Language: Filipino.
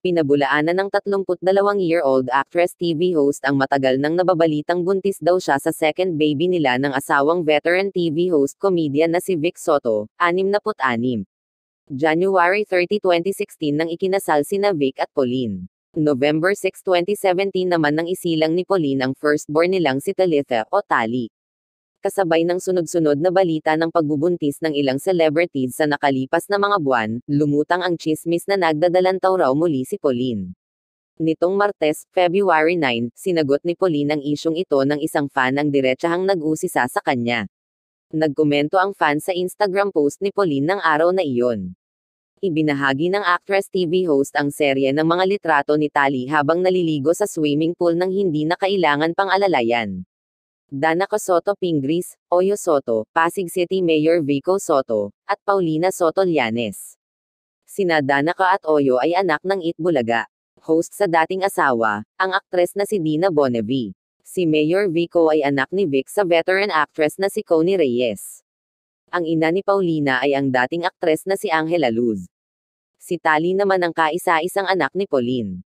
Pinabulaanan ng 32-year-old actress TV host ang matagal nang nababalitang buntis daw siya sa second baby nila ng asawang veteran TV host comedian na si VIC Sotto, 66. January 30, 2016 nang ikinasal sina Vic at Pauleen. November 6, 2017 naman nang isilang ni Pauleen ang firstborn nilang si Talitha o Tali. Kasabay ng sunod-sunod na balita ng pagbubuntis ng ilang celebrities sa nakalipas na mga buwan, lumutang ang tsismis na nagdadalantaw raw muli si Pauleen. Nitong Martes, February 9, sinagot ni Pauleen ang isyung ito ng isang fan ang diretsahang nag-usisa sa kanya. Nagkomento ang fan sa Instagram post ni Pauleen ng araw na iyon. Ibinahagi ng actress TV host ang serye ng mga litrato ni Tali habang naliligo sa swimming pool nang hindi na kailangan pang alalayan. Dana Sotto Pingris, Oyo Sotto, Pasig City Mayor Vico Sotto, at Paulina Sotto Llanes. Sina Danica at Oyo ay anak ng Itbulaga. Host sa dating asawa, ang aktres na si Dina Bonevi. Si Mayor Vico ay anak ni Vic sa veteran actress na si Connie Reyes. Ang ina ni Paulina ay ang dating aktres na si Angela Luz. Si Tali naman ang kaisa-isang anak ni Pauleen.